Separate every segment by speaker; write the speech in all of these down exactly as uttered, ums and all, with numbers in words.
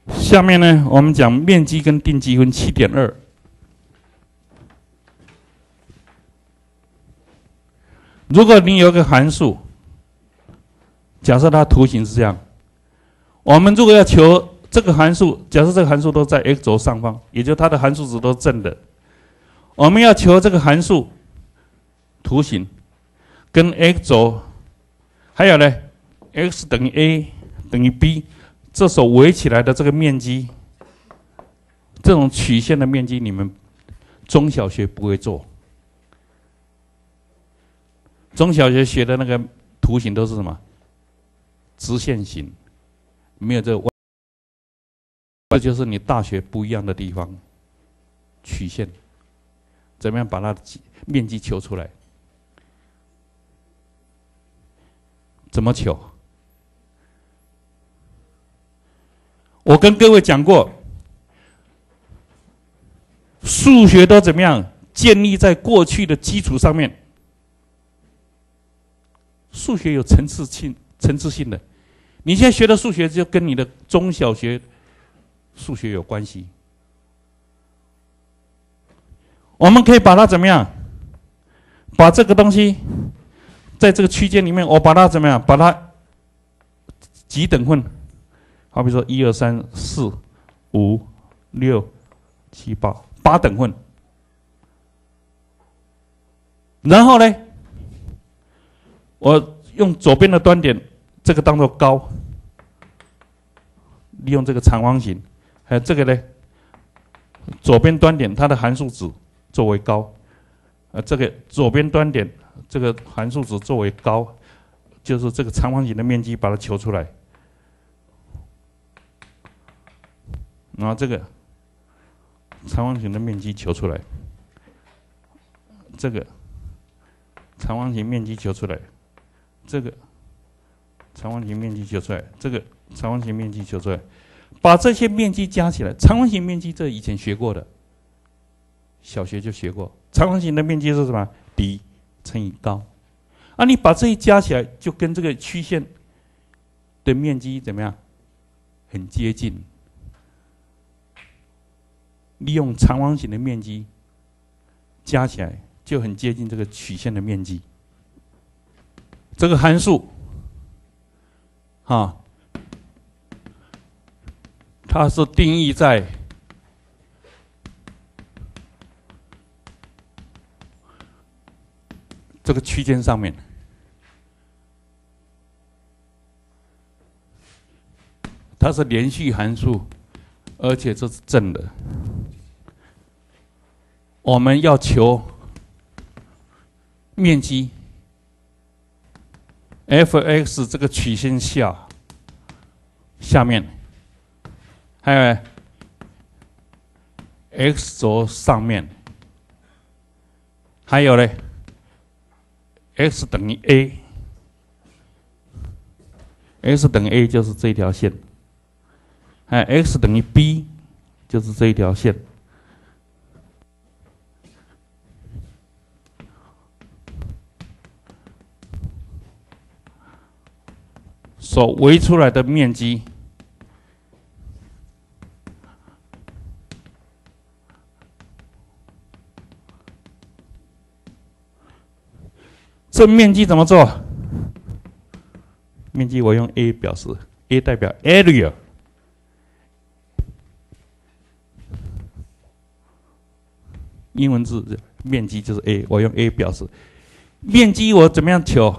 Speaker 1: 下面呢，我们讲面积跟定积分 七点二。如果你有个函数，假设它图形是这样，我们如果要求这个函数，假设这个函数都在 x 轴上方，也就是它的函数值都是正的，我们要求这个函数图形跟 x 轴，还有呢 x 等于 a 等于 b， 这所围起来的这个面积，这种曲线的面积，你们中小学不会做。中小学学的那个图形都是什么？直线型，没有这个弯。这就是你大学不一样的地方。曲线，怎么样把它的面积求出来？怎么求？我跟各位讲过，数学都怎么样建立在过去的基础上面。数学有层次性、层次性的，你现在学的数学就跟你的中小学数学有关系。我们可以把它怎么样？把这个东西在这个区间里面，我把它怎么样？把它几等份？好比说一二三四五六七八八等份，然后呢？我用左边的端点，这个当做高，利用这个长方形，还有这个呢，左边端点它的函数值作为高，呃，这个左边端点这个函数值作为高，就是这个长方形的面积把它求出来，然后这个长方形的面积求出来，这个长方形面积求出来。这个长方形面积求出来，这个长方形面积求出来，把这些面积加起来，长方形面积这以前学过的，小学就学过。长方形的面积是什么？底乘以高。啊，你把这一加起来，就跟这个曲线的面积怎么样？很接近。利用长方形的面积加起来，就很接近这个曲线的面积。这个函数，啊，它是定义在这个区间上面，它是连续函数，而且这是正的。我们要求面积。f(x) 这个曲线下，下面，还有 x 轴上面，还有呢 ，x 等于 a，x 等于 a 就是这条线，还有 x 等于 b 就是这一条线。所围出来的面积，这面积怎么做？面积我用 A 表示 ，A 代表 area， 英文字面积就是 A， 我用 A 表示。面积我怎么样求？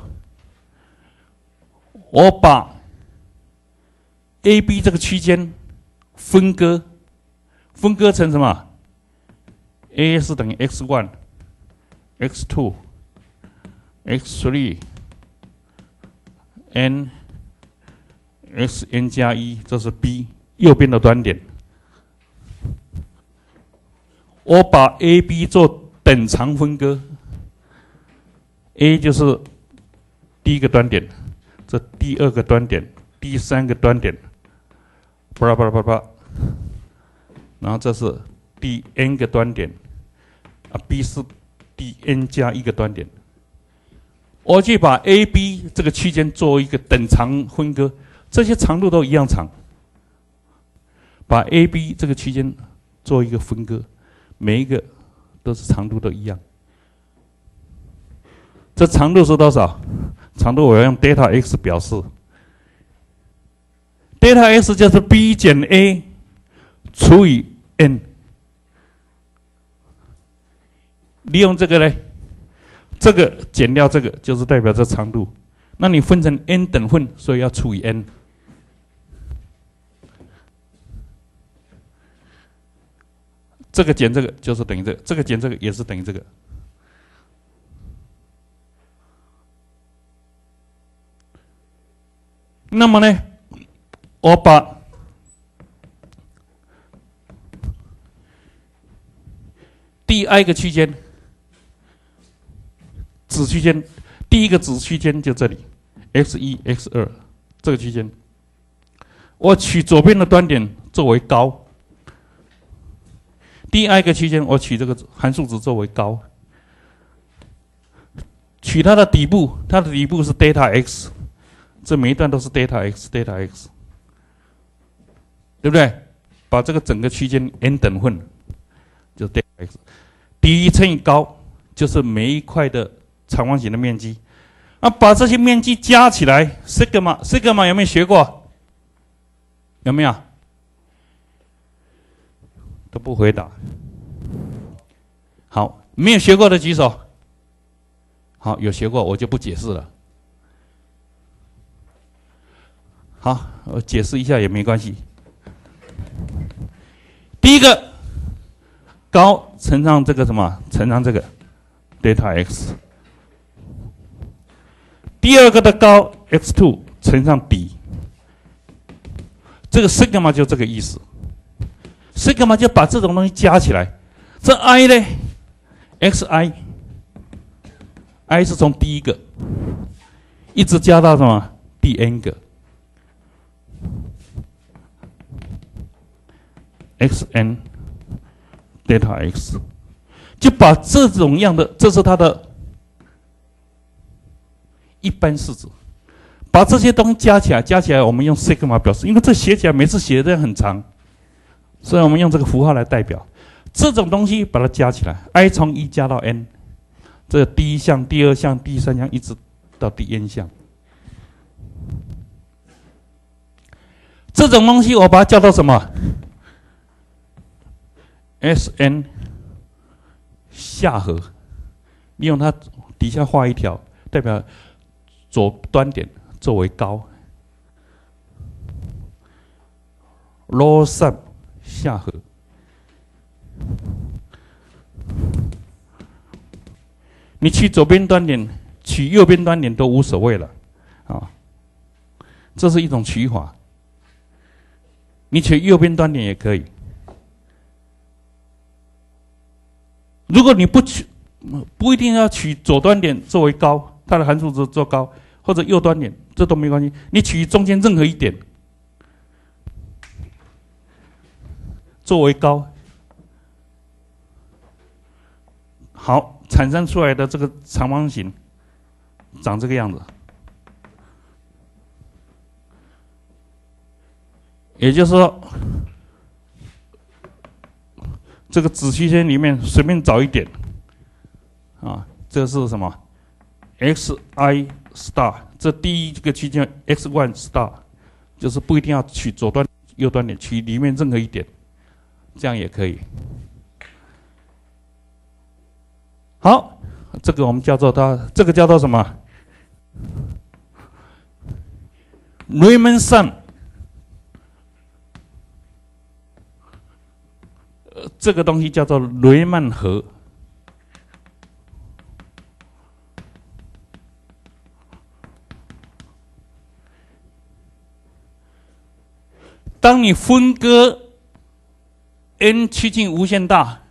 Speaker 1: 我把 A、B 这个区间分割，分割成什么 ？A 是等于 x 一、x 二、x 三、n、xn 加一，这是 B 右边的端点。我把 A、B 做等长分割 ，A 就是第一个端点。这第二个端点，第三个端点，巴拉巴拉巴拉，然后这是第 n 个端点，啊 ，B 是第 n 加一个端点。我就把 A、B 这个区间做一个等长分割，这些长度都一样长。 把 A、B 这个区间做一个分割，每一个都是长度都一样。这长度是多少？长度我要用 delta x 表示 ，delta x 就是 b 减 a 除以 n。利用这个呢，这个减掉这个就是代表这长度。那你分成 n 等份，所以要除以 n。这个减这个就是等于这个，这个减这个也是等于这个。那么呢，我把第 i 个区间，子区间，第一个子区间就这里 ，x 一 x 二这个区间，我取左边的端点作为高。第 i 个区间，我取这个函数值作为高，取它的底部，它的底部是 delta x。这每一段都是 delta x delta x， 对不对？把这个整个区间 n 等份就是 delta x， 底乘以高就是每一块的长方形的面积。啊，把这些面积加起来 sigma sigma 有没有学过？有没有？都不回答。好，没有学过的举手。好，有学过我就不解释了。好，我解释一下也没关系。第一个，高乘上这个什么，乘上这个 delta x。第二个的高 x 二 乘上底，这个 sigma 就这个意思。sigma 就把这种东西加起来，这 i 呢 ，xi，i 是从第一个一直加到什么第 n 个。xn delta x， 就把这种样的，这是它的一般式子，把这些东西加起来，加起来我们用 sigma 表示，因为这写起来每次写的很长，所以我们用这个符号来代表。这种东西把它加起来 ，i 从一加到 n， 这第一项、第二项、第三项一直到第 n 项。这种东西我把它叫做什么 ？Sn 下合，利用它底下画一条，代表左端点作为高 ，low sum 下合。你取左边端点，取右边端点都无所谓了，啊，这是一种取法。你取右边端点也可以。如果你不取，不一定要取左端点作为高，它的函数值做高，或者右端点，这都没关系。你取中间任何一点作为高，好，产生出来的这个长方形长这个样子。也就是说，这个子区间里面随便找一点，啊，这是什么 ？xi star， 这第一个区间 x one star， 就是不一定要取左端、右端点，取里面任何一点，这样也可以。好，这个我们叫做它，这个叫做什么 ？Riemann sum。这个东西叫做雷曼和。当你分割 n 趋近无限大，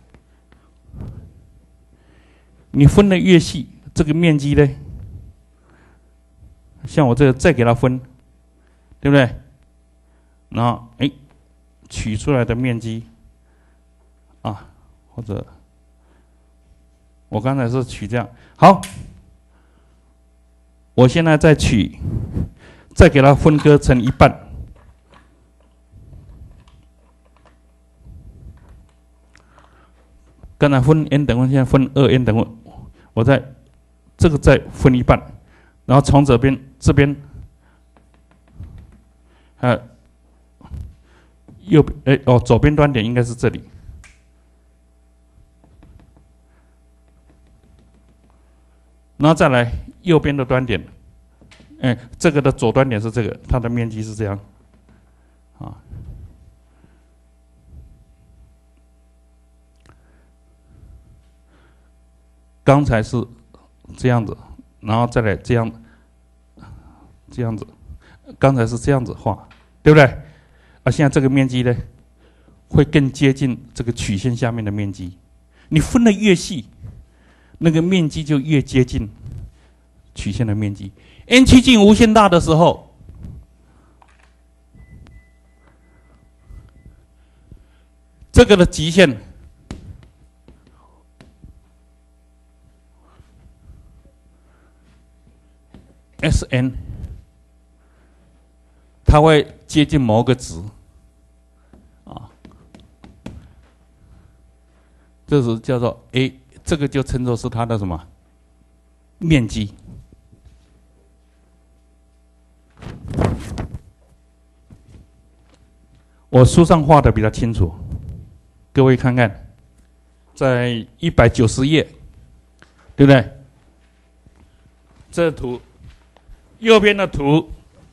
Speaker 1: 你分的越细，这个面积呢，像我这个再给它分，对不对？然后哎，取出来的面积。啊，或者我刚才是取这样，好，我现在再取，再给它分割成一半， 刚才分 n 等分，现在分二 n 等分，我在这个再分一半，然后从这边这边，呃，右边哎哦，左边端点应该是这里，然后再来右边的端点，哎，这个的左端点是这个，它的面积是这样，啊。刚才是这样子，然后再来这样，这样子，刚才是这样子画，对不对？啊，现在这个面积呢，会更接近这个曲线下面的面积。你分的越细，那个面积就越接近曲线的面积。n 趋近无限大的时候，这个的极限。Sn， 它会接近某个值，啊，这是叫做 a， 这个就称作是它的什么面积。我书上画的比较清楚，各位看看，在一百九十页，对不对？这图。右边的图，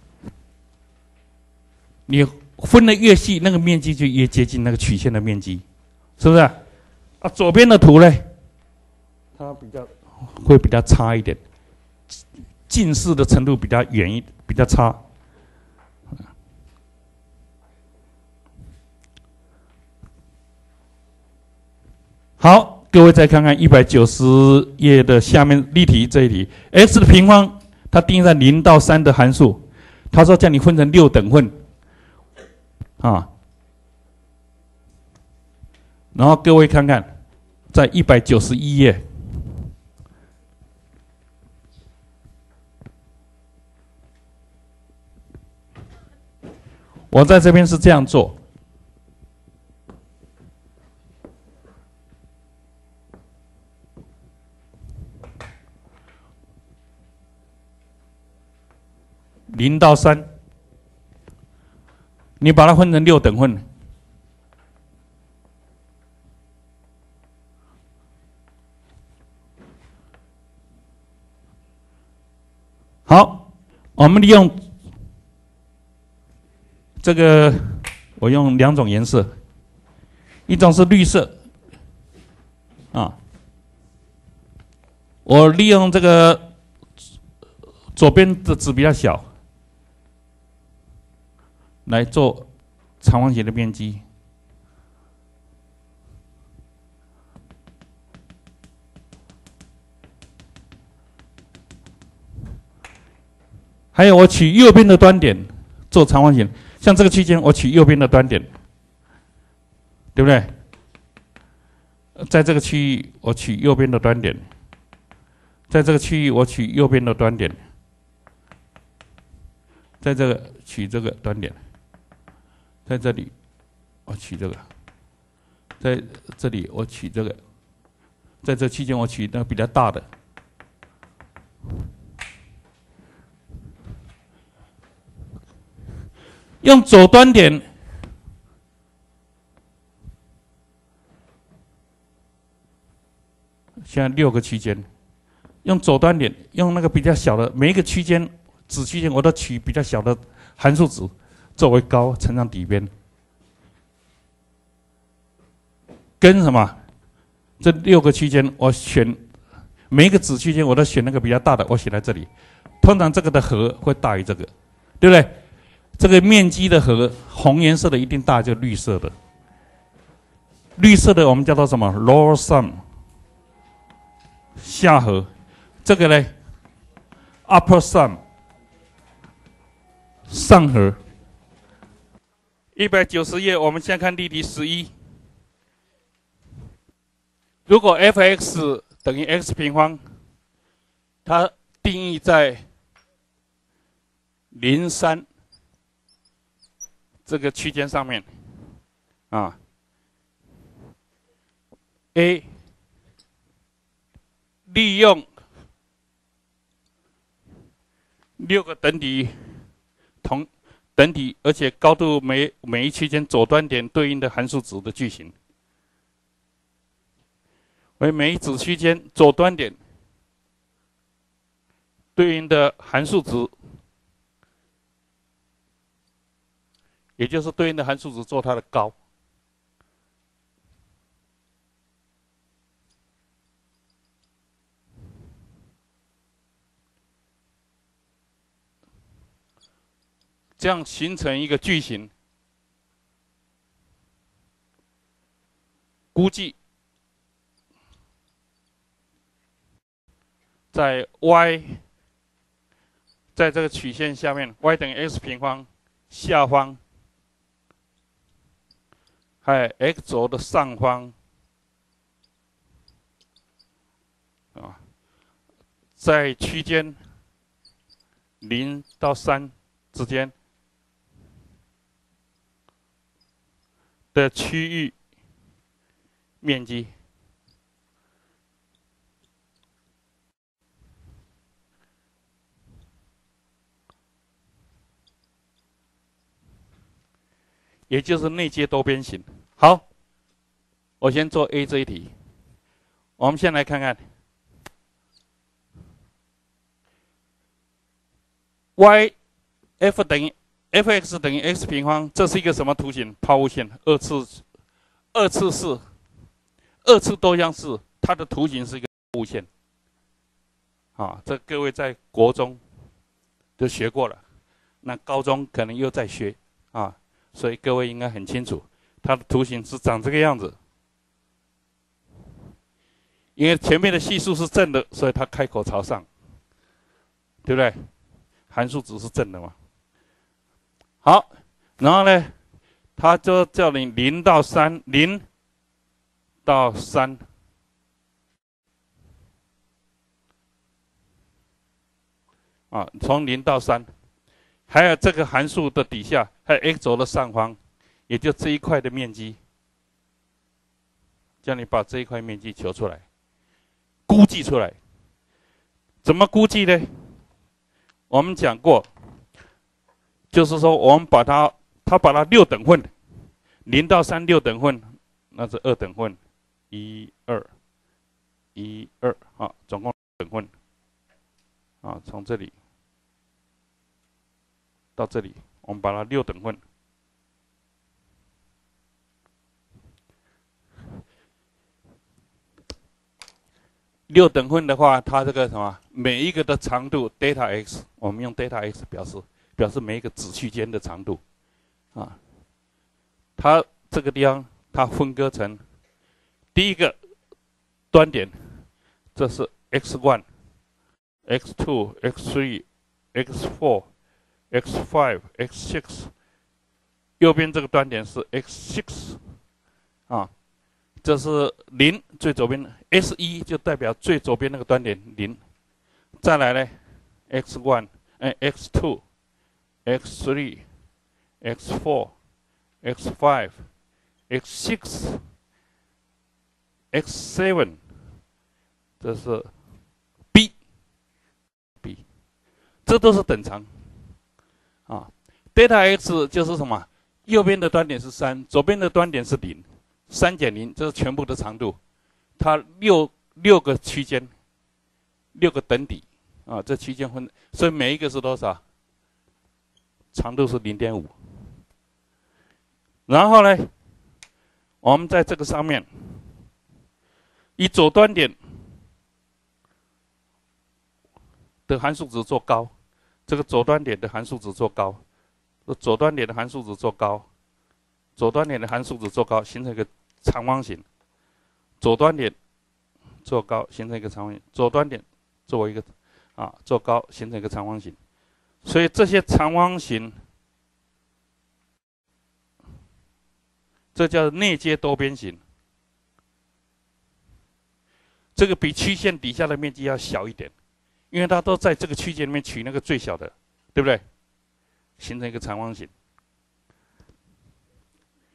Speaker 1: 你分的越细，那个面积就越接近那个曲线的面积，是不是？啊，左边的图呢，它比较会比较差一点，近视的程度比较远一，比较差。好，各位再看看一百九十页的下面例题这一题 ，x 的平方。它定义在零到三的函数，他说叫你分成六等份，啊，然后各位看看，在一百九十一页，我在这边是这样做。零到三，你把它分成六等份。好，我们利用这个，我用两种颜色，一种是绿色，啊，我利用这个左边的值比较小。来做长方形的面积，还有我取右边的端点做长方形，像这个区间我取右边的端点，对不对？在这个区域我取右边的端点，在这个区域我取右边的端点，在这个取这个端点。在这里，我取这个；在这里，我取这个；在这期间，我取那个比较大的。用左端点，现在六个区间，用左端点，用那个比较小的每一个区间子区间，我都取比较小的函数值。作为高乘上底边，跟什么？这六个区间，我选每一个子区间，我都选那个比较大的，我写在这里。通常这个的和会大于这个，对不对？这个面积的和，红颜色的一定大，就绿色的。绿色的我们叫做什么 ？lower sum， 下和。这个呢 ，upper sum， 上和。一百九十页，我们先看例题十一。如果 f(x) 等于 x 平方，它定义在零三这个区间上面，啊 ，a 利用六个等底同等底，而且高度每每一区间左端点对应的函数值的句型，为每一子区间左端点对应的函数值，也就是对应的函数值做它的高。这样形成一个句型，估计在 y 在这个曲线下面 y 等于 x 平方下方，还有 x 轴的上方啊，在区间零到三之间的区域面积，也就是内接多边形。好，我先做 A 这一题。我们先来看看 y f 等于 f(x) 等于 x 平方，这是一个什么图形？抛物线，二次二次式二次多项式，它的图形是一个抛物线。啊，这各位在国中都学过了，那高中可能又在学啊，所以各位应该很清楚，它的图形是长这个样子。因为前面的系数是正的，所以它开口朝上，对不对？函数值是正的嘛。好，然后呢，它就叫你零到三，零到三，啊，从零到三，还有这个函数的底下，还有 x 轴的上方，也就这一块的面积，叫你把这一块面积求出来，估计出来。怎么估计呢？我们讲过，就是说我们把它，它把它六等份，零到三六等份，那是二等份，一二一二啊，总共等份啊，从这里到这里，我们把它六等份。六等份的话，它这个什么，每一个的长度 delta x， 我们用 delta x 表示，表示每一个子区间的长度，啊，它这个地方它分割成第一个端点，这是 x 一、x 二、x 三、x 四、x 五、x 六，右边这个端点是 x 六，啊。这是零，最左边 S 一 就代表最左边那个端点零。再来呢 ，x 一，哎 x 二 x 三 x 四 x 五 x 六 x 七，这是 B B， 这都是等长啊。delta x 就是什么？右边的端点是三，左边的端点是零。三减零，这是全部的长度，它六六个区间，六个等底啊，这区间分，所以每一个是多少？长度是零点五。然后呢，我们在这个上面，以左端点的函数值做高，这个左端点的函数值做高，左端点的函数值做高，左端点的函数值做高，形成一个长方形，左端点做高，形成一个长方形，左端点作为一个啊做高，形成一个长方形。所以这些长方形，这叫内接多边形。这个比曲线底下的面积要小一点，因为它都在这个区间里面取那个最小的，对不对？形成一个长方形。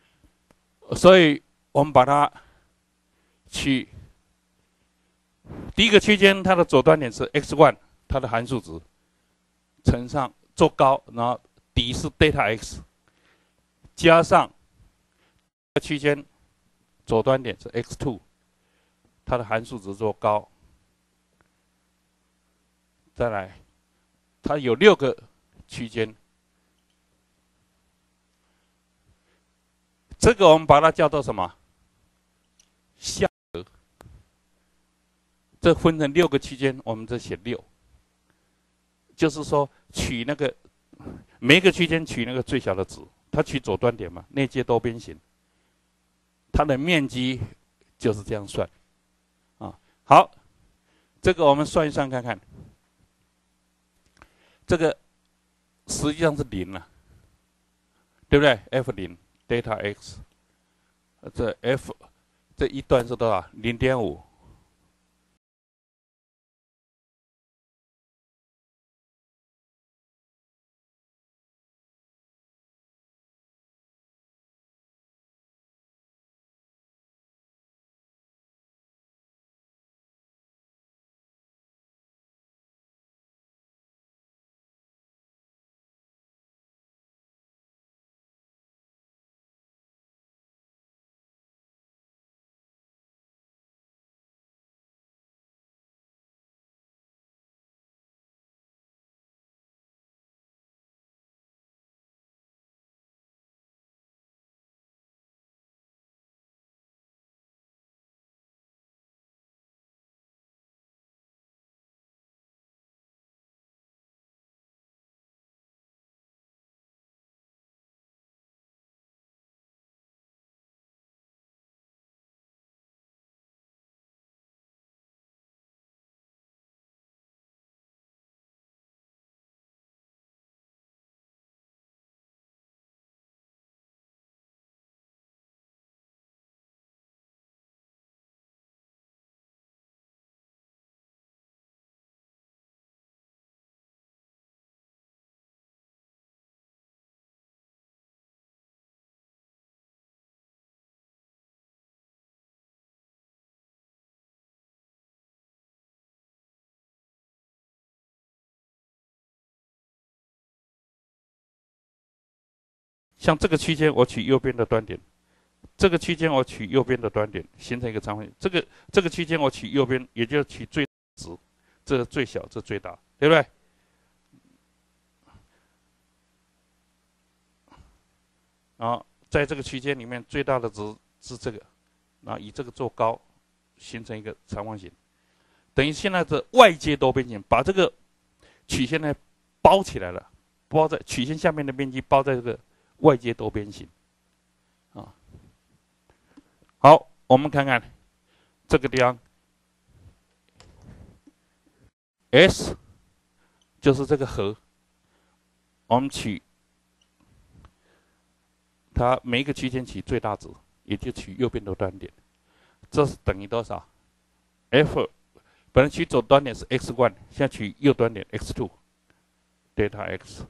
Speaker 1: 所以我们把它取第一个区间它的左端点是 x 一， 它的函数值乘上做高，然后底是 delta x， 加上区间左端点是 x 二， 它的函数值做高，再来，它有六个区间，这个我们把它叫做什么？下格。这分成六个区间，我们这写六，就是说取那个每一个区间取那个最小的值，它取左端点嘛，内接多边形，它的面积就是这样算，啊，好，这个我们算一算看看，这个实际上是零了，对不对 ？f 零 delta x， 这 f 这一段是多少？ 零点五。像这个区间，我取右边的端点；这个区间我取右边的端点，形成一个长方形。这个这个区间我取右边，也就是取最值，这是最小，这最大，对不对？然后在这个区间里面，最大的值是这个，然后以这个做高，形成一个长方形。等于现在的外接多边形，把这个曲线呢包起来了，包在曲线下面的面积包在这个外接多边形。啊，好，我们看看这个地方 ，S 就是这个和，我们取它每一个区间取最大值，也就取右边的端点，这是等于多少 ？F 本来取左端点是 x 一， 现在取右端点 x 二 ，delta x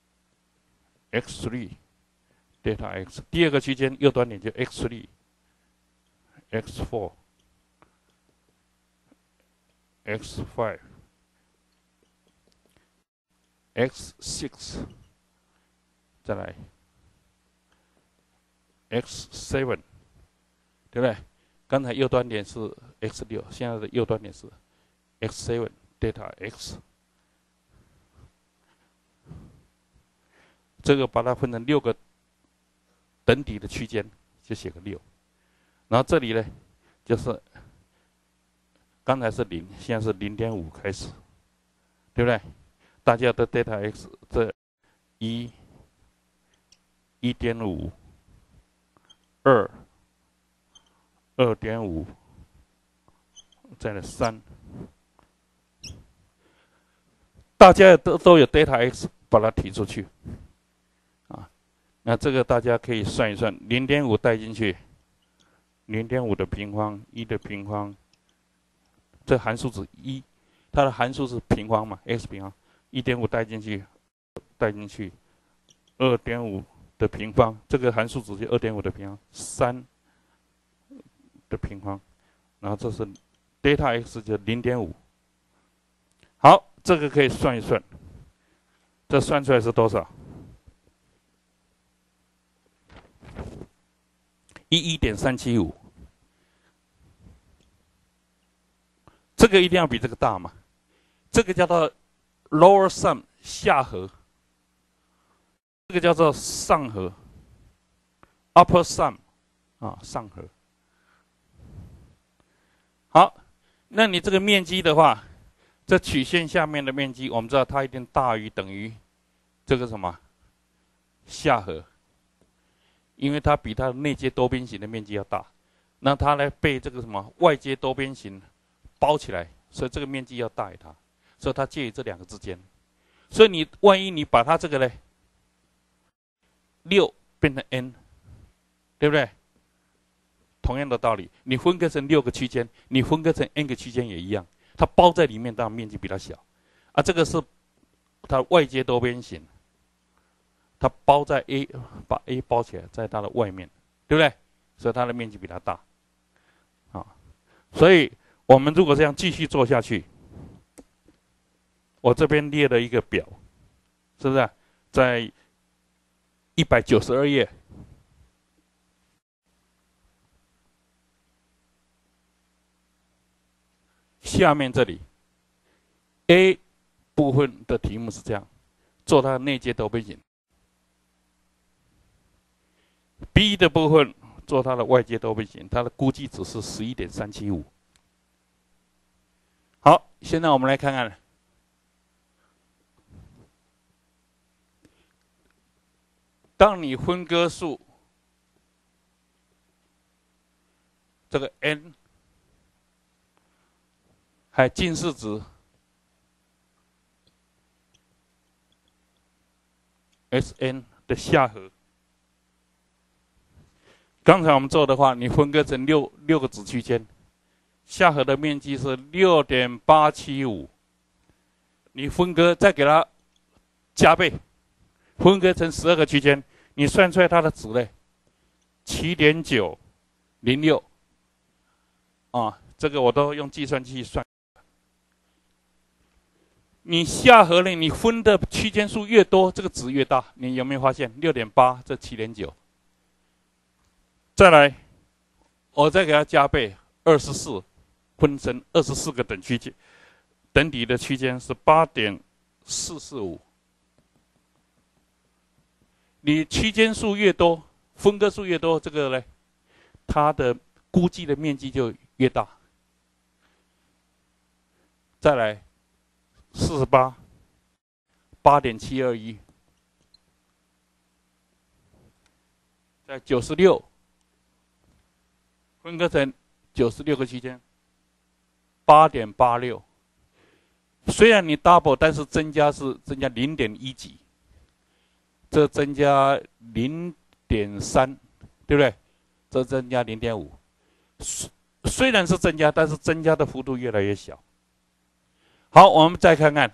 Speaker 1: x 三 delta x， 第二个区间右端点就 x 三 x 四 x 五 x 六， 再来 x 七， 对不对？刚才右端点是 x 六， 现在的右端点是 x 七 delta x。这个把它分成六个等底的区间，就写个六。然后这里呢，就是刚才是零，现在是 零点五 开始，对不对？大家的 delta x 这一 一点五 二 二点五， 再来三，大家都都有 delta x， 把它提出去，啊，那这个大家可以算一算， 零点五 带进去， 零点五 的平方，一的平方，这函数值一，它的函数是平方嘛 ，x 平方， 一点五 带进去，带进去， 二点五 的平方，这个函数值就 二点五 的平方， 三的平方，然后这是 delta x 就 零点五。好，这个可以算一算，这算出来是多少？一一点三七五。这个一定要比这个大嘛？这个叫做 lower sum 下和，这个叫做上和 upper sum 啊上和。好，那你这个面积的话，这曲线下面的面积，我们知道它一定大于等于这个什么下和，因为它比它的内接多边形的面积要大，那它来被这个什么外接多边形包起来，所以这个面积要大于它，所以它介于这两个之间。所以你万一你把它这个呢，六变成 n， 对不对？同样的道理，你分割成六个区间，你分割成 n 个区间也一样，它包在里面，当然面积比较小。啊，这个是它外接多边形，它包在 A， 把 A 包起来，在它的外面，对不对？所以它的面积比它大。啊，所以我们如果这样继续做下去，我这边列了一个表，是不是、啊？在一百九十二页。下面这里 A 部分的题目是这样，做它的内接多边形 ；B 的部分做它的外接多边形，它的估计值是 十一点三七五。好，现在我们来看看，当你分割数这个 n 还近似值 Sn 的下和，刚才我们做的话，你分割成六六个子区间，下和的面积是 六点八七五， 你分割再给它加倍，分割成十二个区间，你算出来它的值呢 七点九零六 啊，这个我都用计算器算。你下和呢，你分的区间数越多，这个值越大。你有没有发现 六点八 这 七点九？ 再来，我再给它加倍，二十四分成二十四个等区间，等底的区间是 八点四四五。你区间数越多，分割数越多，这个呢，它的估计的面积就越大。再来。四十八，八点七二一，在九十六，分割成九十六个区间，八点八六。虽然你 double， 但是增加是增加零点一几，这增加零点三，对不对？这增加零点五。虽然是增加，但是增加的幅度越来越小。好，我们再看看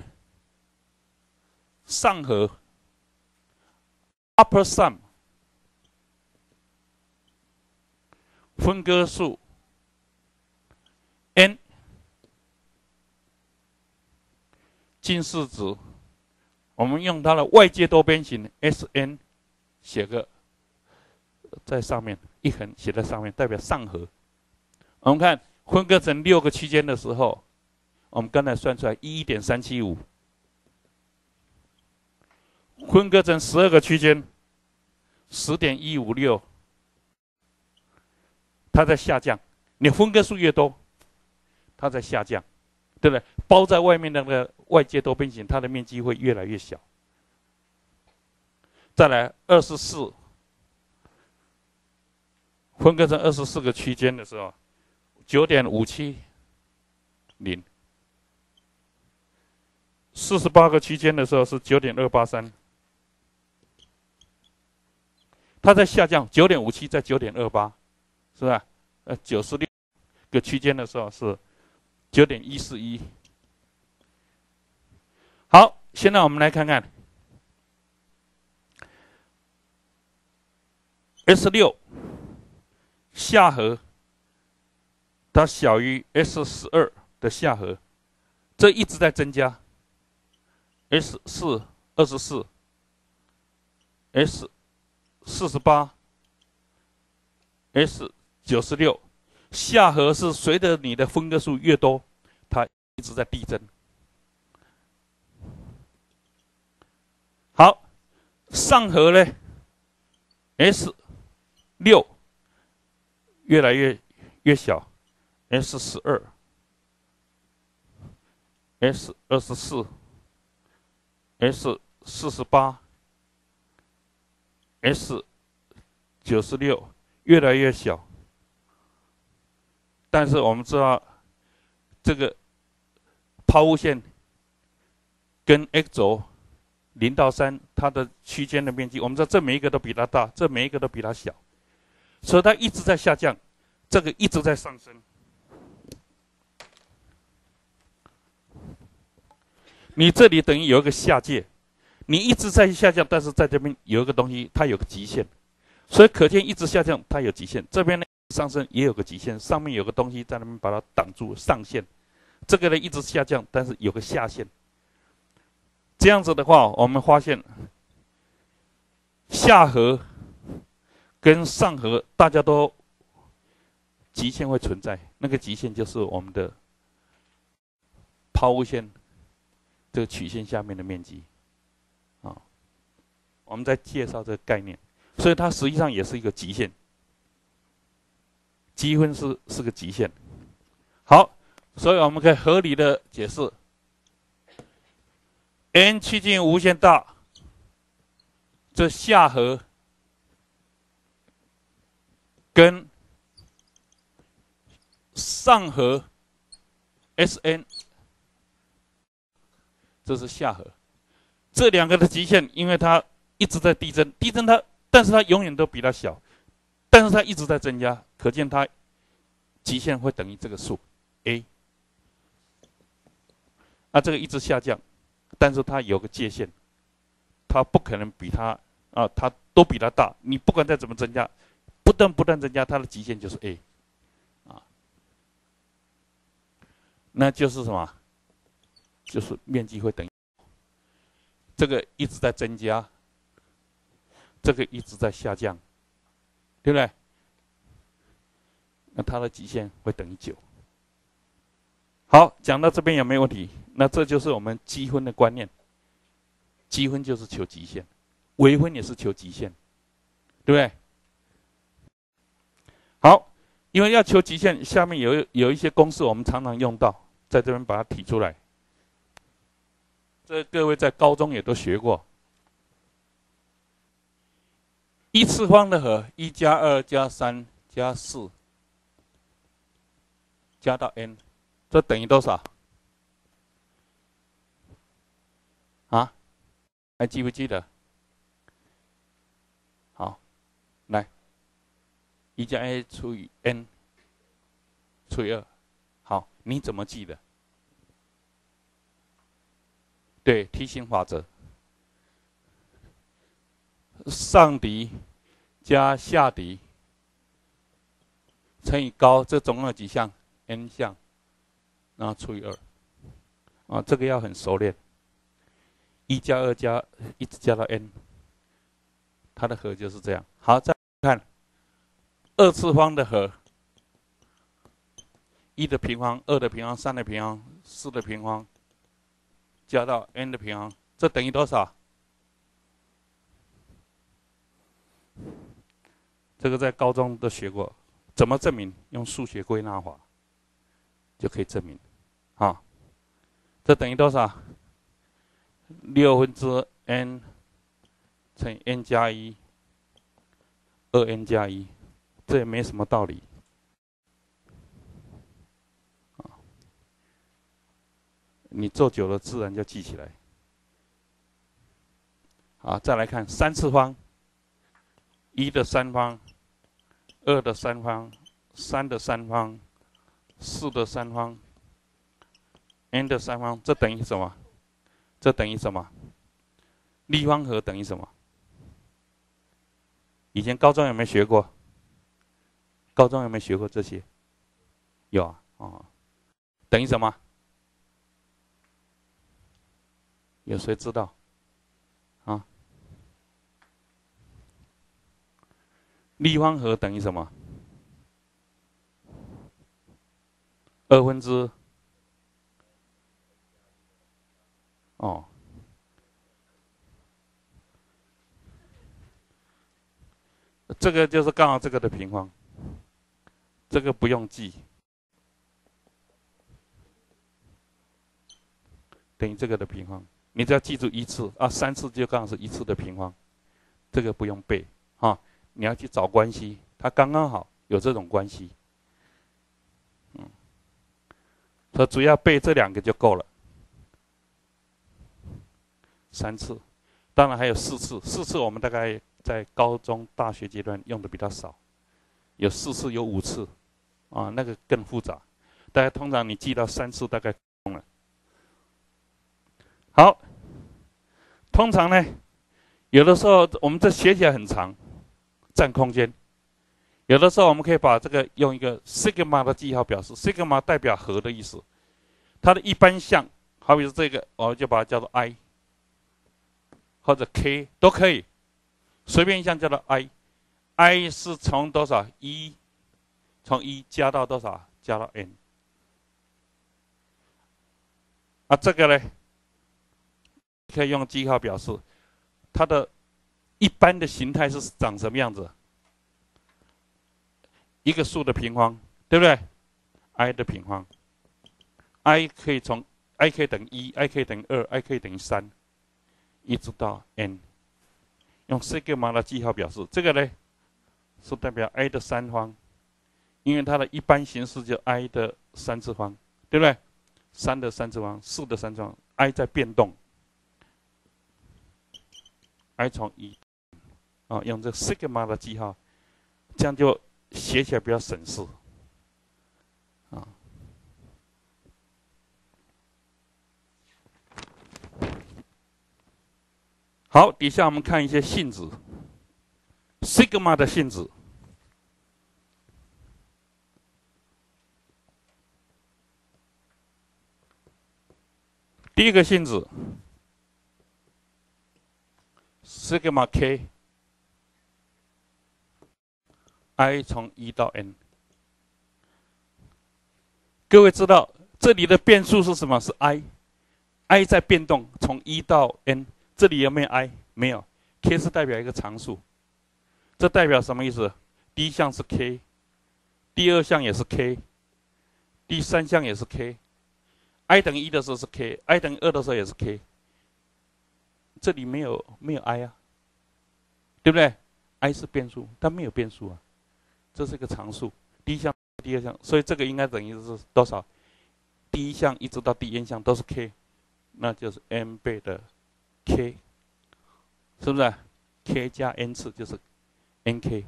Speaker 1: 上和 upper sum 分割数 n 近似值，我们用它的外接多边形 Sn 写个在上面一横写在上面，代表上和。我们看分割成六个区间的时候。我们刚才算出来 一一点三七五， 分割成十二个区间 十点一五六， 它在下降。你分割数越多，它在下降，对不对？包在外面的那个外接多边形，它的面积会越来越小。再来二十四，分割成二十四个区间的时候 九点五七零。四十八个区间的时候是 九点二八三， 它在下降 九点五七 在 九点二八， 是吧？呃九十六个区间的时候是 九点一四一。 好，现在我们来看看 S 六 下和它小于 S 十二的下核，这一直在增加。S 四二十四 ，S 四十八 ，S 九十六，下核是随着你的分割数越多，它一直在递增。好，上核呢 ？S 六越来越越小 ，S 十二 ，S 二十四 ，S 四十八 ，S 九十六越来越小。但是我们知道，这个抛物线跟 x 轴零到三，它的区间的面积，我们知道这每一个都比它大，这每一个都比它小，所以它一直在下降，这个一直在上升。你这里等于有一个下界，你一直在下降，但是在这边有一个东西，它有个极限，所以可见一直下降，它有极限。这边呢上升也有个极限，上面有个东西在那边把它挡住上限。这个呢一直下降，但是有个下限。这样子的话，我们发现下核跟上核大家都极限会存在，那个极限就是我们的抛物线这个曲线下面的面积啊。我们在介绍这个概念，所以它实际上也是一个极限，积分是是个极限。好，所以我们可以合理的解释 n 趋近无限大，这下核跟上核 Sn， 这是下核，这两个的极限，因为它一直在递增，递增它，但是它永远都比它小，但是它一直在增加，可见它极限会等于这个数 a。那这个一直下降，但是它有个界限，它不可能比它啊，它都比它大。你不管再怎么增加，不断不断增加，它的极限就是 a， 啊，那就是什么？就是面积会等于这个一直在增加，这个一直在下降，对不对？那它的极限会等于九。好，讲到这边有没有问题？那这就是我们积分的观念。积分就是求极限，微分也是求极限，对不对？好，因为要求极限，下面有有一些公式我们常常用到，在这边把它提出来。这各位在高中也都学过。一次方的和一加二加三加四加到 n， 这等于多少？啊？还记不记得？好，来，一加 a 除以 n 除以二。好，你怎么记的？对，梯形法则，上底加下底乘以高，这总共有几项 ？n 项，然后除以二。啊，这个要很熟练。一加二加一直加到 n， 它的和就是这样。好，再看二次方的和，一的平方、二的平方、三的平方、四的平方，加到 n 的平方，这等于多少？这个在高中都学过，怎么证明？用数学归纳法就可以证明。啊，这等于多少？六分之 n 乘以 n 加一，二 n 加一，这也没什么道理。你做久了，自然就记起来。好，再来看三次方，一的三方，二的三方，三的三方，四的三方 ，n 的三方，这等于什么？这等于什么？立方和等于什么？以前高中有没有学过？高中有没有学过这些？ 有啊，哦，等于什么？有谁知道？啊，立方和等于什么？二分之哦，这个就是刚好这个的平方，这个不用记，等于这个的平方。你只要记住一次啊，三次就刚好是一次的平方，这个不用背啊。你要去找关系，它刚刚好有这种关系。嗯，所以主要背这两个就够了。三次，当然还有四次，四次我们大概在高中、大学阶段用的比较少，有四次，有五次，啊，那个更复杂。大家通常你记到三次大概通了。好，通常呢，有的时候我们这写起来很长，占空间。有的时候我们可以把这个用一个 sigma 的记号表示 ，sigma 代表和的意思，它的一般项，好比是这个，我就把它叫做 i。或者 k 都可以，随便一项叫做 i，i 是从多少一，从一加到多少？加到 n。啊，这个呢，可以用记号表示，它的一般的形态是长什么样子？一个数的平方，对不对 ？i 的平方 ，i 可以从 i 可以等于一 ，i 可以等于二 ，i 可以等于三。一直到 n， 用 sigma 的记号表示，这个呢是代表 i 的三方，因为它的一般形式就 i 的三次方，对不对？三的三次方，四的三次方 ，i 在变动 ，i 从一，啊，用这 sigma 的记号，这样就写起来比较省事，啊。好，底下我们看一些性质 ，sigma 的性质。第一个性质 sigma k，i 从一到 n。各位知道这里的变数是什么？是 i，i 在变动，从一到 n。这里有没有 i？ 没有 ，k 是代表一个常数。这代表什么意思？第一项是 k， 第二项也是 k， 第三项也是 k。i 等于一的时候是 k，i 等于二的时候也是 k。这里没有没有 i 啊，对不对 ？i 是变数，但没有变数啊，这是一个常数。第一项、第二项，所以这个应该等于是多少？第一项一直到第 n 项都是 k， 那就是 n 倍的 k， 是不是 ？k 加 n 次就是 nk。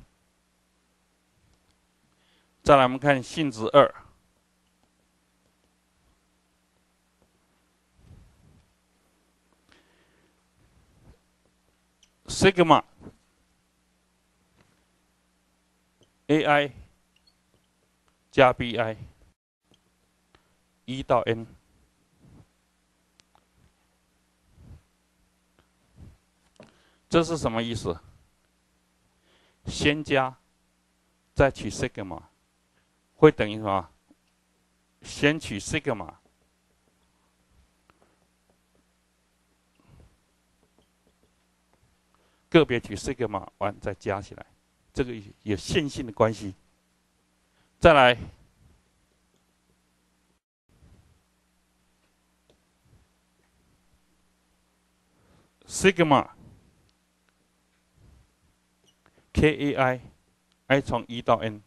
Speaker 1: 再来，我们看性质二。sigma ai 加 bi 一到 n， 这是什么意思？先加再取 sigma 会等于什么？先取 sigma， 个别取 sigma 完再加起来，这个有线性的关系。再来 sigma kai i 从一到 n，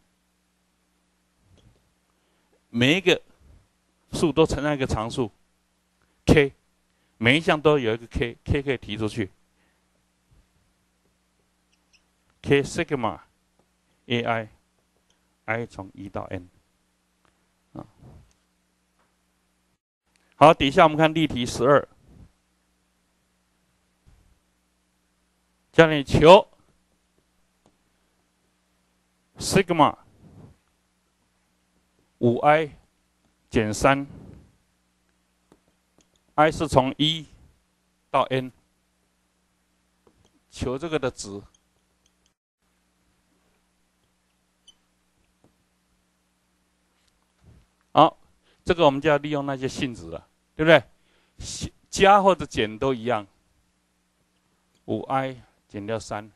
Speaker 1: 每一个数都承认一个常数 k， 每一项都有一个 k，k 可以提出去。k sigma ai i 从一到 n， 啊，好，底下我们看例题十二，叫你求 sigma 五 i 减三 ，i 是从一到 n， 求这个的值。好，这个我们就要利用那些性质了，对不对？加或者减都一样。五 i 减掉三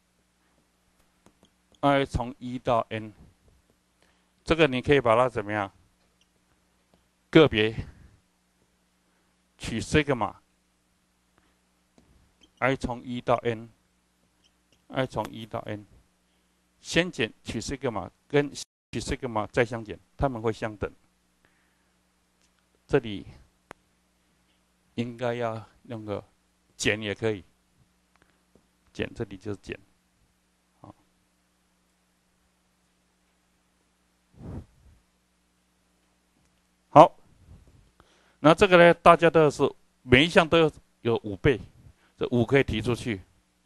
Speaker 1: ，i 从一到 n， 这个你可以把它怎么样？个别取 sigma i 从一到 n，i 从一到 n， 先减取 sigma 跟取 sigma 再相减，它们会相等。这里应该要用个减也可以，减这里就是减，好，好，那这个呢，大家都是每一项都有有五倍，这五可以提出去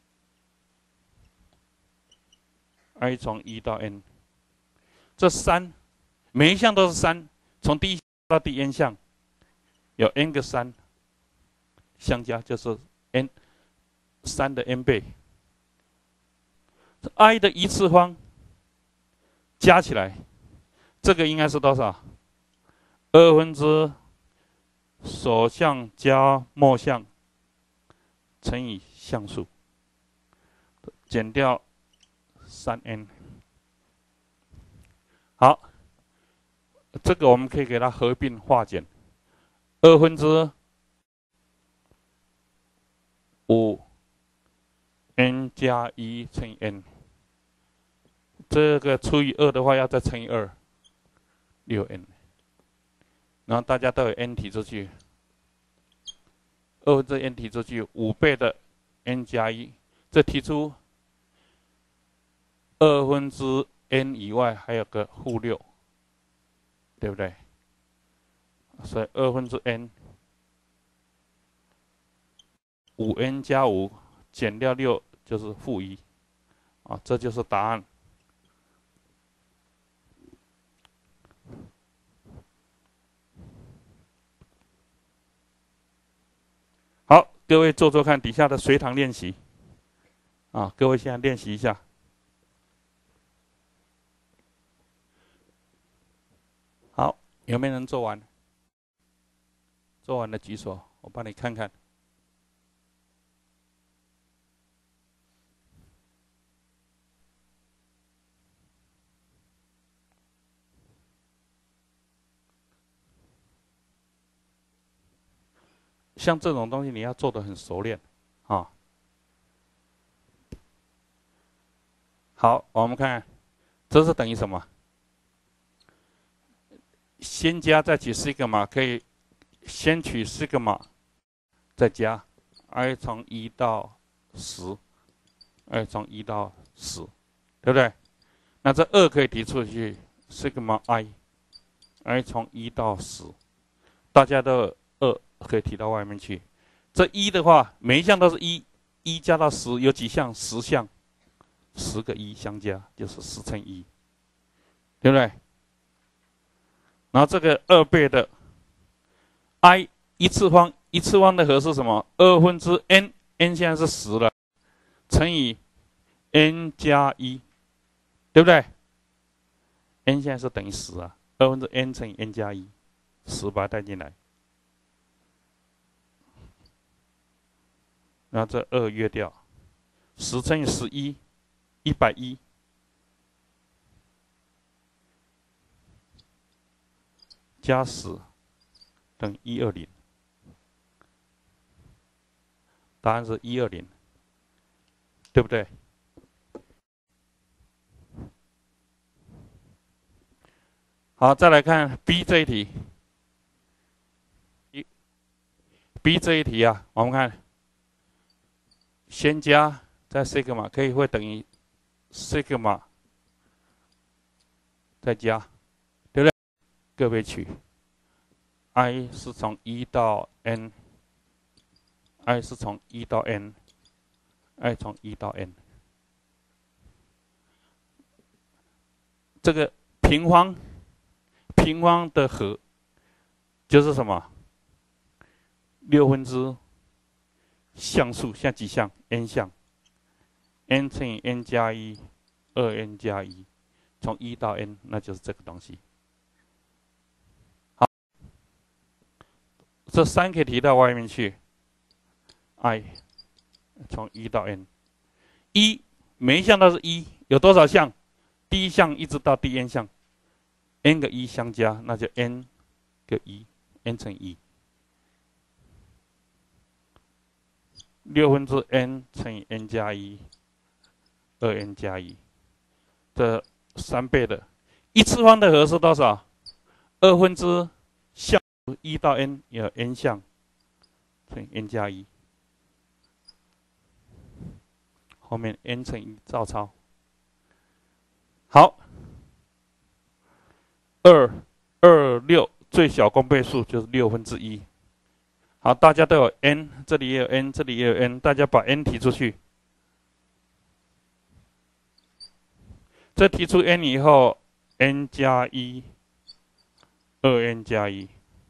Speaker 1: ，i 从一到 n， 这三每一项都是三，从第一到第 n 项有 n 个三。相加就是 n 三的 n 倍 ，i 的一次方加起来，这个应该是多少？二分之所项加末项乘以项数，减掉 三 n。好，这个我们可以给它合并化简，二分之五 n 加一乘以 n， 这个除以二的话要再乘以二，六 n。然后大家都有 n 提出去，二分之 n 提出去，五倍的 n 加一，这提出二分之 n 以外还有个负六，对不对？所以二分之 n。五 n 加五减掉六就是负一，啊，这就是答案。好，各位做做看底下的随堂练习，啊，各位现在练习一下。好，有没有人做完？做完的举手，我帮你看看。像这种东西你要做得很熟练，啊。好，我们看，这是等于什么？先加再取 sigma， 可以先取 sigma， 再加 i 从一到十 ，i 从一到十，对不对？那这二可以提出去 sigma i，i 从一到十，大家都二可以提到外面去。这一的话，每一项都是一，一加到十有几项？十项，十个一相加就是十乘一，对不对？然后这个二倍的 i 一次方，一次方的和是什么？二分之 n，n 现在是十了，乘以 n 加一，对不对 ？n 现在是等于十啊，二分之 n 乘以 n 加一，十把它带进来，然后这二约掉，十乘以十一，一百一。加十等于一百二十，答案是一百二十，对不对？好，再来看 B 这一题。B 这一题啊，我们看，先加再 sigma 可以会等于 sigma 再加，对不对？各位取 i 是从一到 n，i 是从一到 n，i 从一到 n。这个平方，平平方的和就是什么？六分之项数，现在几项 ？n 项 ，n 乘以 n 加一，二 n 加一，从一到 n， 那就是这个东西。好，这三可以提到外面去 ，i 从一到 n， 一每一项都是一，有多少项？第一项一直到第 n 项 ，n 个一相加，那就 n 个一 ，n 乘一。六分之 n 乘以 n 加一，二 n 加一，这三倍的一次方的和是多少？二分之项一到 n 有 n 项乘以 n 加一，后面 n 乘一照抄。好，二二六最小公倍数就是六分之一。好，大家都有 n， 这里也有 n， 这里也有 n， 大家把 n 提出去。这提出 n 以后 ，n 加一，二 n 加一。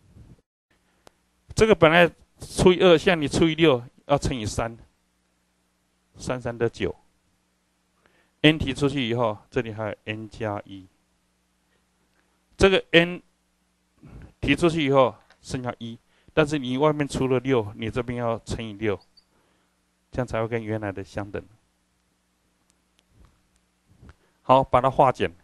Speaker 1: 这个本来除以二，现在你除以六，要乘以三，三三得九。n 提出去以后，这里还有 n 加一。这个 n 提出去以后，剩下一。但是你外面除了六，你这边要乘以六，这样才会跟原来的相等。好，把它化简，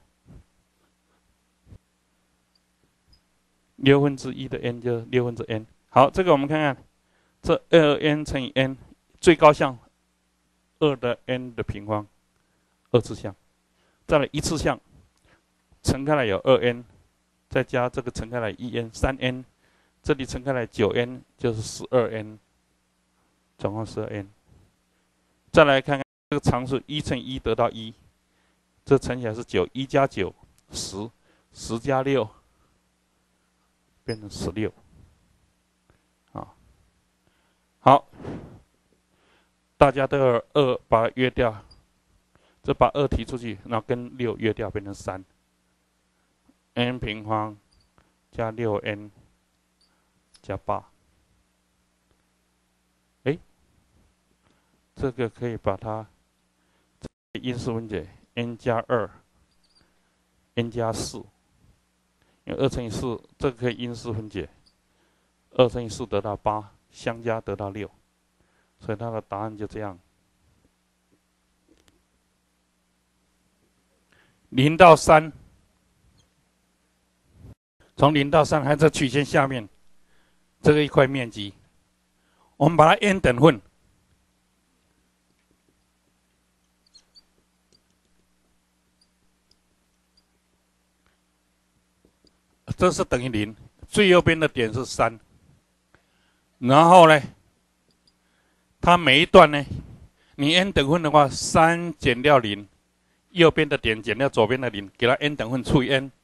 Speaker 1: 六分之一的 n 就是六分之 n。好，这个我们看看，这二 n 乘以 n， 最高项二的 n 的平方，二次项，再来一次项，乘开来有二 n， 再加这个乘开来一 n， 三 n。这里乘开来 九 n 就是十二 n， 总共十二 n。再来看看这个常数，一乘一得到一，这乘起来是九，一加九十，十加六变成十六。啊，好，大家都有二，把它约掉，这把二提出去，然后跟六约掉，变成三 ，n 平方加六 n。加八，哎，这个可以把它因式分解 ，n 加二 ，n 加四，因为二乘以四，这个可以因式分解，二乘以四得到八，相加得到六，所以它的答案就这样。零到三，从零到三还在曲线下面。这个一块面积，我们把它 n 等份，这是等于零，最右边的点是三，然后呢，它每一段呢，你 n 等份的话，三减掉零，右边的点减掉左边的零，给它 n 等份除以 n。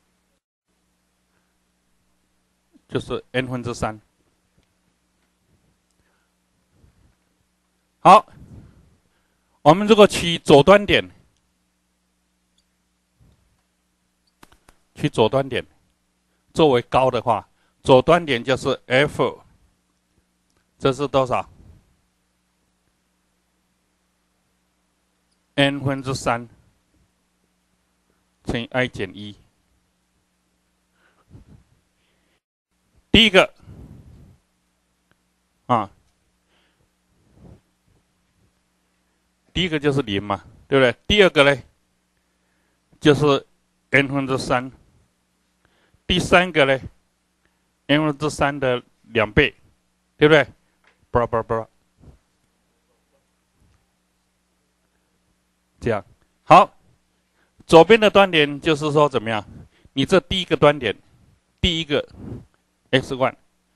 Speaker 1: 就是 n 分之三。好，我们如果取左端点，取左端点作为高的话，左端点就是 f， 这是多少 ？n 分之三乘以 i 减一。第一个啊，第一个就是零嘛，对不对？第二个呢，就是 n 分之三。第三个呢 ，n 分之三的两倍，对不对？不不不，这样好。左边的端点就是说怎么样？你这第一个端点，第一个 x 一，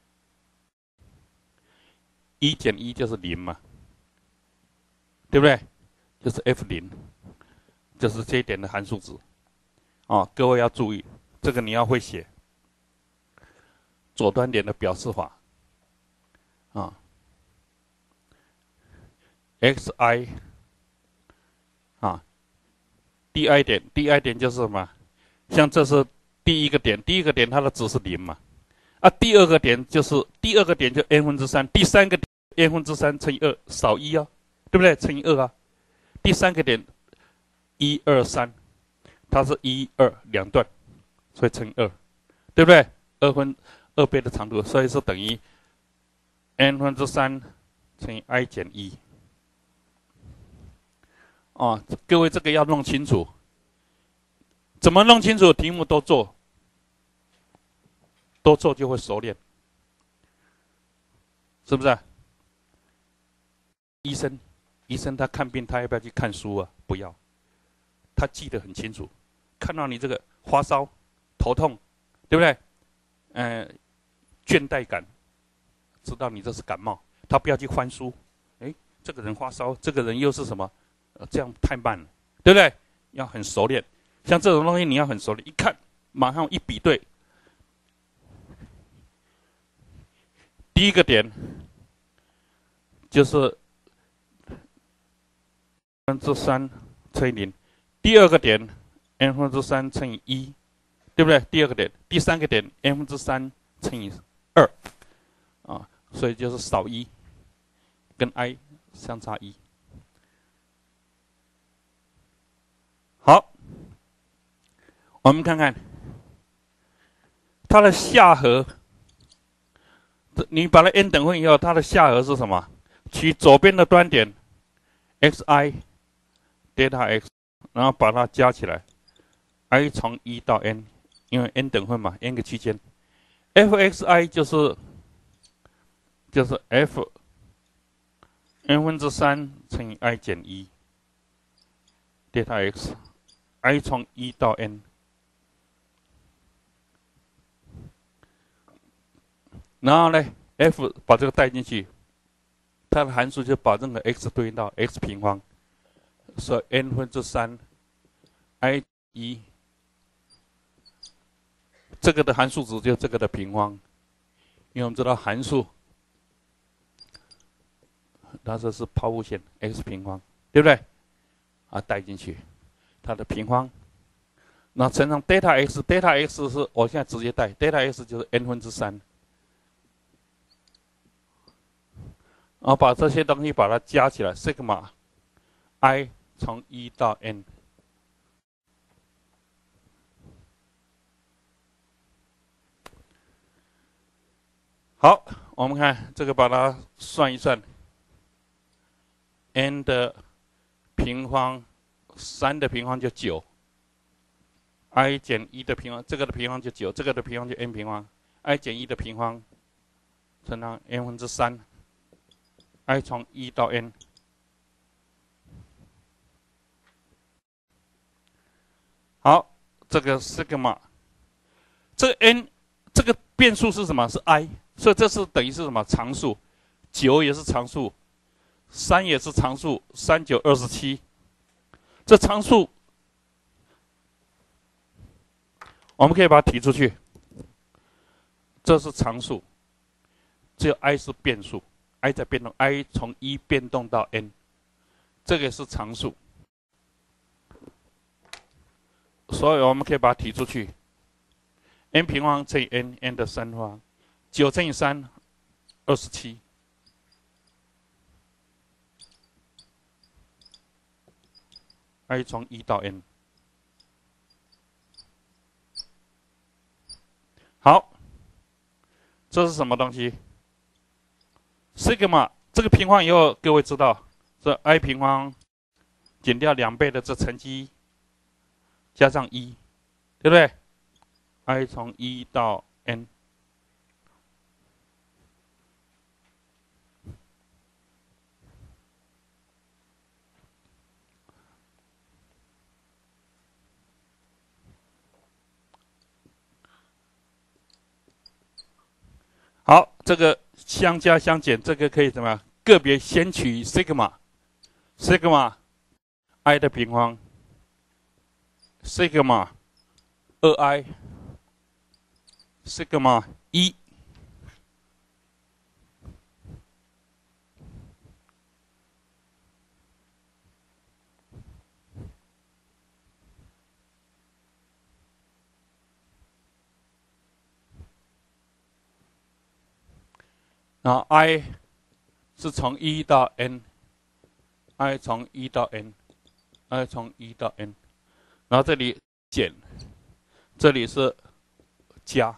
Speaker 1: 一减一就是零嘛，对不对？就是 f 零，就是这一点的函数值。哦，各位要注意，这个你要会写左端点的表示法。啊 ，xi 啊 ，di 点 ，di 点就是什么？像这是第一个点，第一个点它的值是零嘛，啊，第二个点就是第二个点就 n 分之三，第三个点 n 分之三乘以二少一啊，对不对？乘以二啊，第三个点一二三，它是一二两段，所以乘以二，对不对？二分二倍的长度，所以是等于 n 分之三乘以 i 减一。哦，各位这个要弄清楚，怎么弄清楚？题目都做，多做就会熟练，是不是、啊？医生，医生他看病，他要不要去看书啊？不要，他记得很清楚。看到你这个发烧、头痛，对不对？呃，倦怠感，知道你这是感冒，他不要去翻书。哎，这个人发烧，这个人又是什么？呃，这样太慢了，对不对？要很熟练。像这种东西，你要很熟练，一看马上一比对。第一个点就是分之三乘以零，第二个点 n 分之三乘以一，对不对？第二个点，第三个点 n 分之三乘以二，啊，所以就是少一，跟 i 相差一。好，我们看看它的下颌，你把它 n 等分以后，它的下颌是什么？取左边的端点 xi delta x， 然后把它加起来 ，i 从一到 n， 因为 n 等分嘛 ，n 个区间 ，fxi 就是就是 f n 分之三乘以 i 减一 delta x，i 从一到 n。然后呢 ，f 把这个带进去，它的函数就把任何 x 对应到 x 平方，所以 n 分之三 i 一，这个的函数值就这个的平方，因为我们知道函数，它这是抛物线 x 平方，对不对？啊，带进去，它的平方，那乘上 delta x，delta x 是我现在直接带 delta x 就是 n 分之三。然后把这些东西把它加起来 ，sigma i 从一到 n。好，我们看这个，把它算一算 ，n 的平方，三的平方就九 ，i 减一的平方，这个的平方就九，这个的平方就 n 平方 ，i 减一的平方乘上 n 分之三。i 从一到 n， 好，这个 sigma， 这个 n 这个变数是什么？是 i， 所以这是等于是什么？常数，九也是常数，三也是常数，三九二十七，这常数我们可以把它提出去，这是常数，只有 i 是变数。i 在变动 ，i 从一变动到 n， 这个是常数，所以我们可以把它提出去 ，n 平方乘以 n，n 的三方，九乘以三，二十七 ，i 从一到 n， 好，这是什么东西 ？sigma 这个平方以后，各位知道，这 i 平方减掉两倍的这乘积加上一，对不对 ？i 从一到 n， 好，这个相加相减，这个可以怎么样？个别先取 sigma，sigma sigma i 的平方 sigma 二 i sigma 一。 然后 i 是从一到 n，i 从一到 n，i 从一到 n， 然后这里减，这里是加。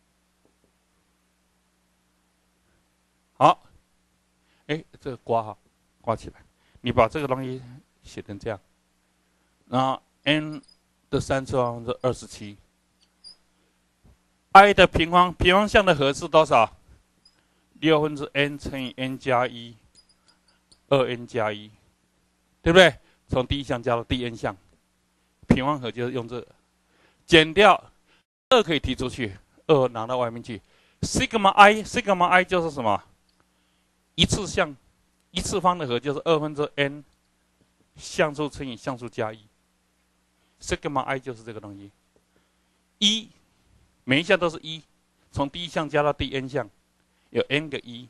Speaker 1: 好，哎，这个刮哈，刮起来，你把这个东西写成这样，然后 n 的三次方是二十七 ，i 的平方，平方项的和是多少？六分之 n 乘以 n 加一，二 n 加一，对不对？从第一项加到第 n 项，平方和就是用这个，减掉二可以提出去，二拿到外面去 ，sigma i sigma i 就是什么？一次项，一次方的和就是二分之 n 项数乘以项数加一 ，sigma i 就是这个东西。一，每一项都是一，从第一项加到第 n 项，有 n 个一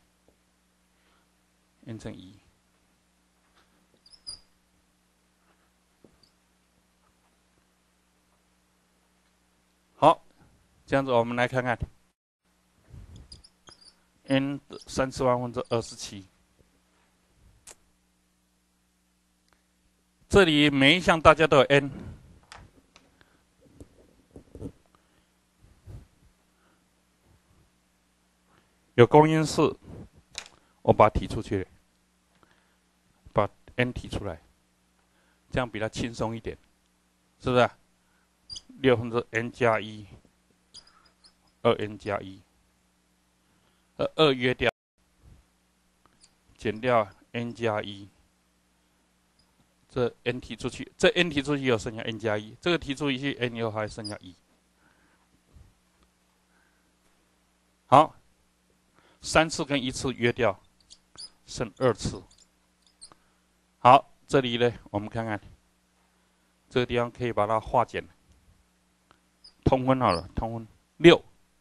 Speaker 1: ，n 乘一。好，这样子我们来看看 n 的三次方分之二十七。这里每一项大家都有 n， 有公因式，我把它提出去，把 n 提出来，这样比较轻松一点，是不是？六分之 n 加一，二 n 加一，呃，二约掉，减掉 n 加一，这 n 提出去，这 n 提出去又剩下 n 加一，这个提出去 n 以后还剩下一。好，三次跟一次约掉，剩二次。好，这里呢，我们看看，这个地方可以把它化简。通分好了，通分六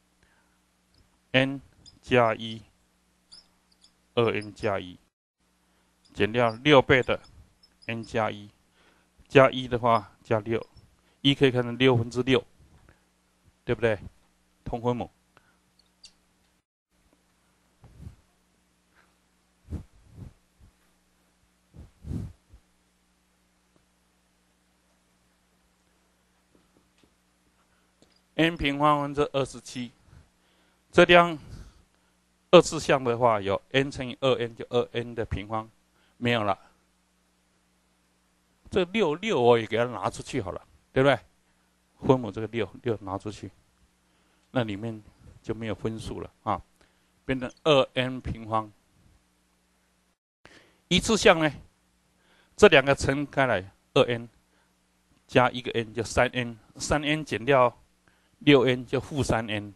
Speaker 1: n 加一，二 n 加一，减掉六倍的 n 加一，加一的话加六，一可以看成六分之六，对不对？通分母。n 平方分之二十七，这地方二次项的话有 n 乘以二 n 就二 n 的平方，没有了。这六六我也给它拿出去好了，对不对？分母这个六六拿出去，那里面就没有分数了啊，变成二 n 平方。一次项呢，这两个乘开来，二 n 加一个 n 就三 n， 三 n 减掉六 n 就负三 n。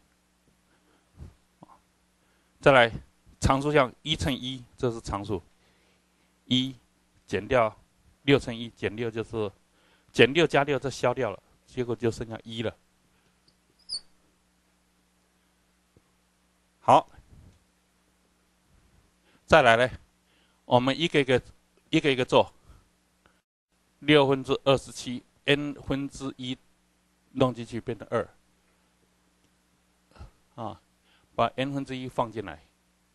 Speaker 1: 再来常数项一乘一，这是常数，一减掉六乘一减六就是减六加六，这消掉了，结果就剩下一了。好，再来呢，我们一个一个一个一个做，六分之二十七 n 分之一弄进去变成二，啊，把 n 分之一放进来，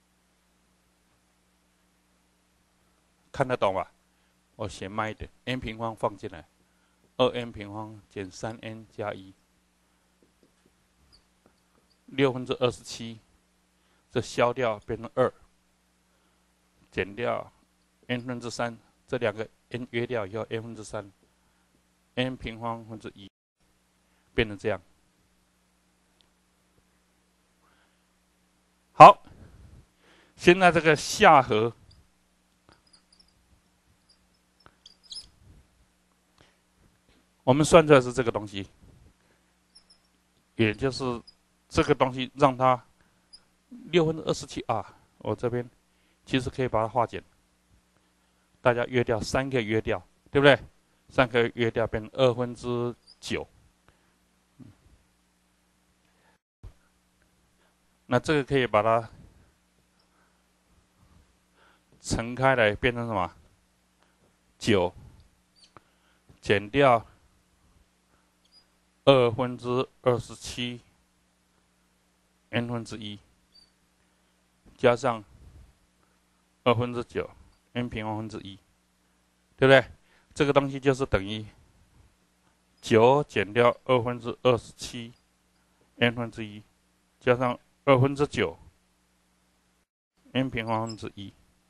Speaker 1: 看得懂吧？我写慢一点 ，n 平方放进来，二 n 平方减三 n 加一，六分之二十七，这消掉变成二，减掉 n 分之三，这两个 n 约掉以后 n 分之三 ，n 平方分之一，变成这样。好，现在这个下和。我们算出来是这个东西，也就是这个东西让它六分之二十七啊。我这边其实可以把它化简，大家约掉三个约掉，对不对？三个约掉变成二分之九。那这个可以把它乘开来变成什么？九减掉二分之二十七 n 分之一， 加上二分之九 n 平方分之一，对不对？这个东西就是等于九减掉二分之二十七 n 分之一，加上二分之九 n 平方分之一。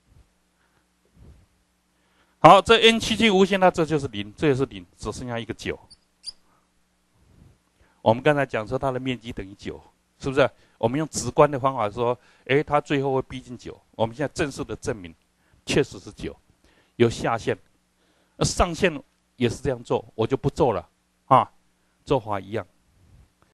Speaker 1: 好，这 n 趋近无限，那这就是零，这也是零，只剩下一个九。我们刚才讲说它的面积等于九，是不是？我们用直观的方法说，哎，它最后会逼近九。我们现在正式的证明，确实是九，有下限，上限也是这样做，我就不做了啊，做法一样。